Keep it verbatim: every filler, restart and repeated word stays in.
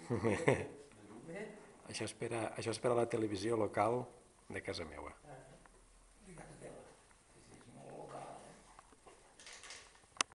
Això és per a, això és per a la televisió local de casa meva. De casa teva.